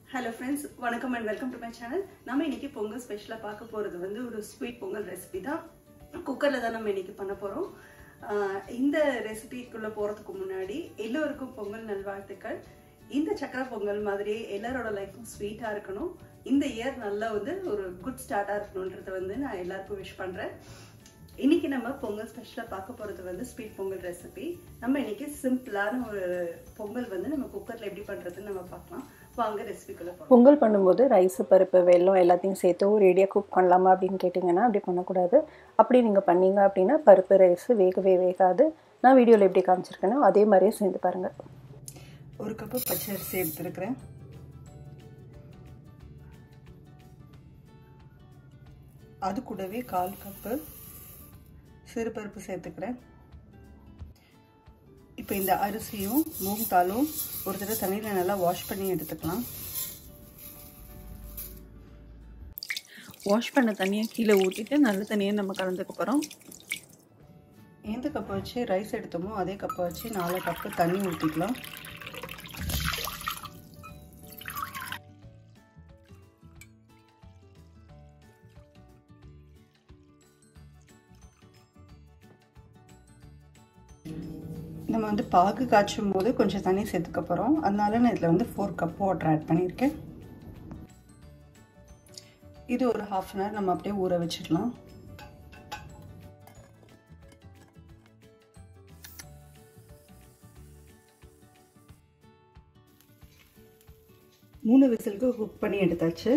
Hello friends, welcome and welcome to my channel. நம்ம இன்னைக்கு பொங்கல் ஸ்பெஷலா பார்க்க போறது வந்து ஒரு ஸ்வீட் பொங்கல் ரெசிபி தான். குக்கர்ல தான் நம்ம இன்னைக்கு பண்ண போறோம். இந்த ரெசிபிக்குள்ள போறதுக்கு முன்னாடி எல்லோருக்கும் பொங்கல் நல்வாழ்த்துக்கள். இந்த சக்கரை பொங்கல் மாதிரி எல்லாரோட லைஃபும் ஸ்வீட்டா இருக்கணும். இந்த இயர் நல்லா வந்து ஒரு குட் ஸ்டார்ட்டா இருக்கணும்ன்றத வந்து நான் எல்லாருக்கும் விஷ் பண்றேன். இன்னைக்கு நம்ம பொங்கல் ஸ்பெஷலா பார்க்க போறது வந்து ஸ்வீட் பொங்கல் ரெசிபி. நம்ம இன்னைக்கு சிம்பிளான ஒரு பொங்கல் வந்து நம்ம குக்கர்ல எப்படி பண்றதுன்னு நம்ம பார்க்கலாம். வாங்க ரெசிபிக்குள்ள போகலாம். பொங்கல் பண்ணும்போது ரைஸ் பருப்பு வெல்லம் எல்லாத்தையும் சேர்த்து ஒரு ரெடியாக குக் பண்ணலாமா அப்படின்னு கேட்டிங்கன்னா அப்படி பண்ணக்கூடாது. அப்படி நீங்கள் பண்ணீங்க அப்படின்னா பருப்பு ரைஸ் வேகவே வேகாது. நான் வீடியோவில் எப்படி காமிச்சிருக்கேனோ அதே மாதிரியே சேர்ந்து பாருங்கள். ஒரு கப்பு பச்சரிசி எடுத்துருக்கிறேன். அது கூடவே 1/4 கப்பு சிறுபருப்பு சேர்த்துக்கிறேன். இப்போ இந்த அரிசியும் மூங் தாலும் ஒரு தடவை தண்ணியில் நல்லா வாஷ் பண்ணி எடுத்துக்கலாம். வாஷ் பண்ண தண்ணியை கீழே ஊற்றிட்டு நல்ல தண்ணியை நம்ம கலந்துக்க போகிறோம். எந்த கப்பை வச்சு ரைஸ் எடுத்தோமோ அதே கப்பை வச்சு 4 கப்பு தண்ணி ஊற்றிக்கலாம். நம்ம வந்து பாகு காய்ச்சும் போது கொஞ்சம் தண்ணி சேர்த்துக்க போகிறோம். அதனால நான் இதில் வந்து 4 கப் வாட்டர் ஆட் பண்ணியிருக்கேன். இது ஒரு 1/2 அன் ஹவர் நம்ம அப்படியே ஊற வச்சிடலாம். மூணு விசிலுக்கு குக் பண்ணி எடுத்தாச்சு.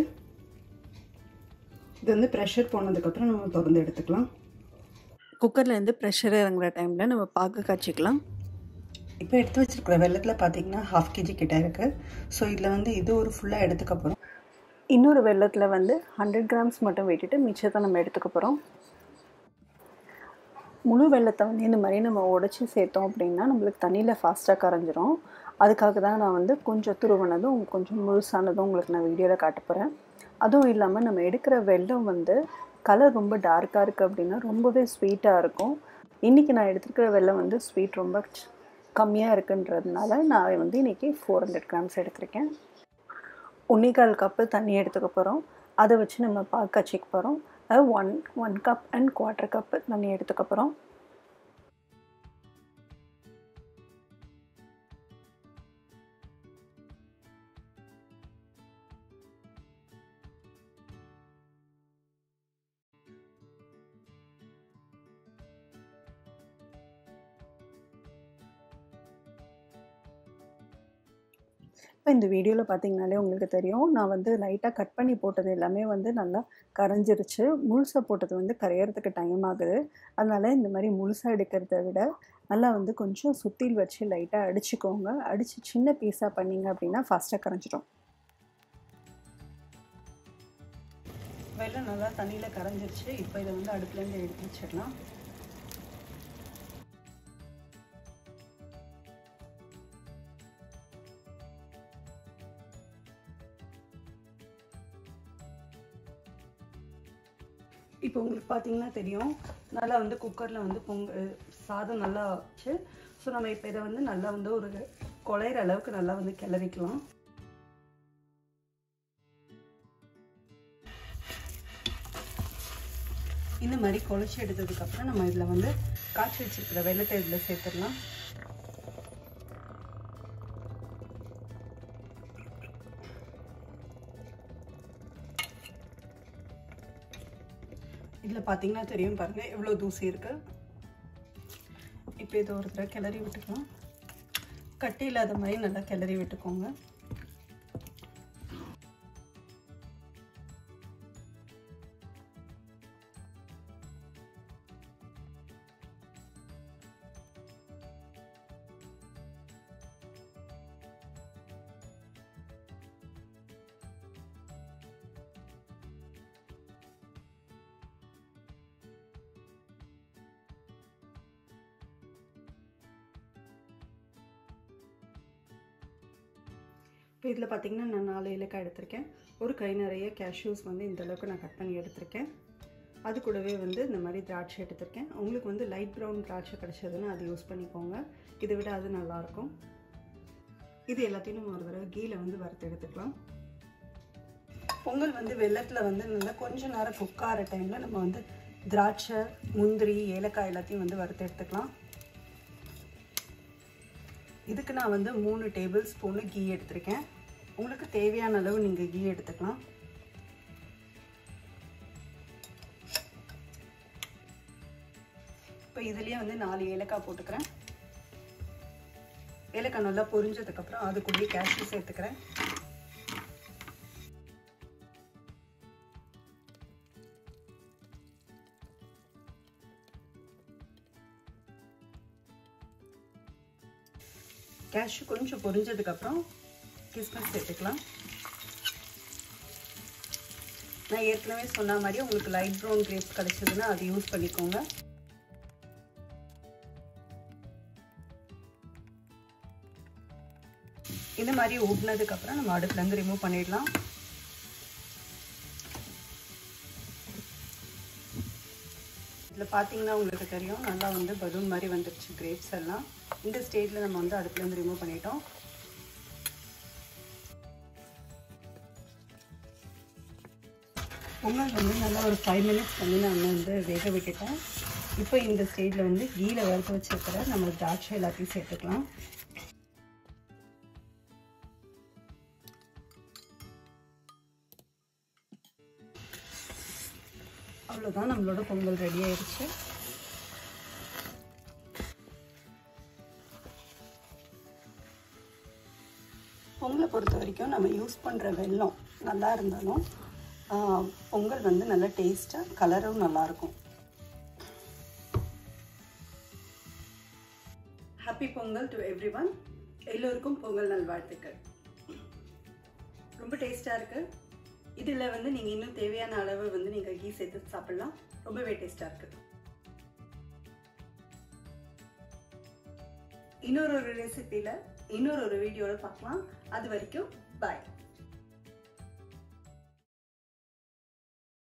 இது வந்து ப்ரெஷர் போனதுக்கப்புறம் நம்ம திறந்து எடுத்துக்கலாம். குக்கர்லேருந்து ப்ரெஷர் இறங்குற டைமில் நம்ம பாகு காய்ச்சிக்கலாம். இப்போ எடுத்து வச்சுருக்கிற வெள்ளத்தில் பார்த்தீங்கன்னா 1/2 kg கிட்ட இருக்குது. ஸோ இதில் வந்து இது ஒரு ஃபுல்லாக எடுத்துக்க போகிறோம். இன்னொரு வெள்ளத்தில் வந்து 100 கிராம்ஸ் மட்டும் விட்டுட்டு மிச்சத்தை நம்ம எடுத்துக்க போகிறோம். முழு வெள்ளத்தை வந்து இந்த மாதிரி நம்ம உடச்சி சேர்த்தோம் அப்படின்னா நம்மளுக்கு தண்ணியில் ஃபாஸ்ட்டாக கரைஞ்சிரும். அதுக்காக தான் நான் வந்து கொஞ்சம் துருவனதும் கொஞ்சம் முழுசானதும் உங்களுக்கு நான் வீடியோவில் காட்ட போகிறேன். அதுவும் இல்லாமல் நம்ம எடுக்கிற வெல்லம் வந்து கலர் ரொம்ப டார்க்காக இருக்குது அப்படின்னா ரொம்பவே ஸ்வீட்டாக இருக்கும். இன்றைக்கி நான் எடுத்துருக்கிற வெல்லம் வந்து ஸ்வீட் ரொம்ப கம்மியாக இருக்குன்றதுனால நான் வந்து இன்றைக்கி 400 கிராம்ஸ் எடுத்திருக்கேன். 1/4 கப்பு தண்ணி எடுத்துக்க போகிறோம். அதை வச்சு நம்ம பாகு காய்ச்சிக்க போகிறோம். அது 1 கப் அண்ட் 1/4 கப்பு தண்ணி எடுத்துக்க போகிறோம். இப்போ இந்த வீடியோவில் பார்த்தீங்கனாலே உங்களுக்கு தெரியும், நான் வந்து லைட்டாக கட் பண்ணி போட்டது எல்லாமே வந்து நல்லா கரைஞ்சிருச்சு. முழுசாக போட்டது வந்து கரையிறதுக்கு டைம் ஆகுது. அதனால் இந்த மாதிரி முழுசாக எடுக்கிறத விட நல்லா வந்து கொஞ்சம் சுத்தியில் வச்சு லைட்டாக அடிச்சுக்கோங்க. அடித்து சின்ன பீஸாக பண்ணிங்க அப்படின்னா ஃபாஸ்ட்டாக கரைஞ்சிடும். வெல்லம் நல்லா தண்ணியில் கரைஞ்சிருச்சு. இப்போ இதை வந்து அடுப்புலேருந்து எடுத்து வச்சிடலாம். இப்போ உங்களுக்கு பார்த்தீங்கன்னா தெரியும், நல்லா வந்து குக்கரில் வந்து சாதம் நல்லா ஆச்சு. ஸோ நம்ம இப்போ இதை வந்து நல்லா வந்து ஒரு குழையிற அளவுக்கு நல்லா வந்து கிளறிக்கலாம். இந்த மாதிரி குழைச்சி எடுத்ததுக்கப்புறம் நம்ம இதில் வந்து காய்ச்சி வச்சிருக்கிற வெள்ளத்தை இதில் சேர்த்துடலாம். இதில் பார்த்தீங்கன்னா தெரியும் பாருங்கள் எவ்வளோ தூசி இருக்குது. இப்போ இதை ஒரு தடவை கிளறி விட்டுக்கலாம். கட்டி இல்லாத மாதிரி நல்லா கிளறி விட்டுக்கோங்க. இப்போ இதில் பார்த்தீங்கன்னா நான் 4 ஏலக்காய் எடுத்திருக்கேன். ஒரு கை நிறைய கேஷ்யூஸ் வந்து இந்த அளவுக்கு நான் கட் பண்ணி எடுத்திருக்கேன். அது கூடவே வந்து இந்த மாதிரி திராட்சை எடுத்திருக்கேன். உங்களுக்கு வந்து லைட் ப்ரௌன் திராட்சை கிடைச்சதுன்னா அது யூஸ் பண்ணிக்கோங்க. இதை விட அது நல்லாயிருக்கும். இது எல்லாத்தையும் நம்ம ஒரு தடவை கீயில் வந்து வறுத்து எடுத்துக்கலாம். பொங்கல் வந்து வெள்ளத்தில் வந்து நல்லா கொஞ்சம் நேரம் குக் ஆகிற டைமில் நம்ம வந்து திராட்சை, முந்திரி, ஏலக்காய் எல்லாத்தையும் வந்து வறுத்து எடுத்துக்கலாம். இதுக்கு நான் வந்து 3 டேபிள் ஸ்பூனு கீ எடுத்திருக்கேன். உங்களுக்கு தேவையான அளவு நீங்கள் கீ எடுத்துக்கலாம். இப்போ இதுலேயே வந்து 4 ஏலக்காய் போட்டுக்கிறேன். ஏலக்காய் நல்லா பொரிஞ்சதுக்கப்புறம் அதுக்குள்ளேயே கேஷ்யூ சேர்த்துக்கிறேன். கேஷ்யூ கொஞ்சம் பொரிஞ்சதுக்கப்புறம் கிஸ்மிஸ் சேர்த்துக்கலாம். நான் ஏற்கனவே சொன்ன மாதிரி உங்களுக்கு லைட் ப்ரௌன் கிரேப்ஸ் கிடைச்சதுன்னா அது யூஸ் பண்ணிக்கோங்க. இந்த மாதிரி ஊட்டினதுக்கப்புறம் நம்ம அடுப்புலேருந்து ரிமூவ் பண்ணிடலாம். இதில் பார்த்தீங்கன்னா உங்களுக்கு தெரியும் நல்லா வந்து பலூன் மாதிரி வந்துடுச்சு கிரேப்ஸ் எல்லாம். இந்த ஸ்டேஜில் நம்ம வந்து அடுப்புலேருந்து ரிமூவ் பண்ணிட்டோம். பொங்கல் வந்து நல்லா ஒரு 5 மினிட்ஸ் வந்து நான் வந்து வேக விட்டுட்டேன். இப்போ இந்த ஸ்டேஜில் வந்து கீயில் வறுத்து வச்சிருக்கிற நம்ம திராட்சை எல்லாத்தையும் சேர்த்துக்கலாம். அவ்வளோதான், நம்மளோட பொங்கல் ரெடி ஆயிடுச்சு. பொங்கலை பொறுத்த வரைக்கும் நம்ம யூஸ் பண்ணுற வெல்லம் நல்லா இருந்தாலும் பொங்கல் வந்து நல்லா டேஸ்ட்டாக கலரும் நல்லாயிருக்கும். Happy Pongal to everyone. எல்லோருக்கும் பொங்கல் நல்வாழ்த்துக்கள். ரொம்ப டேஸ்ட்டாக இருக்குது. இதில் வந்து நீங்கள் இன்னும் தேவையான அளவு வந்து நீங்கள் கீ சேர்த்து சாப்பிட்லாம். ரொம்பவே டேஸ்ட்டாக இருக்குது. இன்னொரு ரெசிபியில் இன்னொரு வீடியோவில் பார்க்கலாம். அது வரைக்கும் பாய்.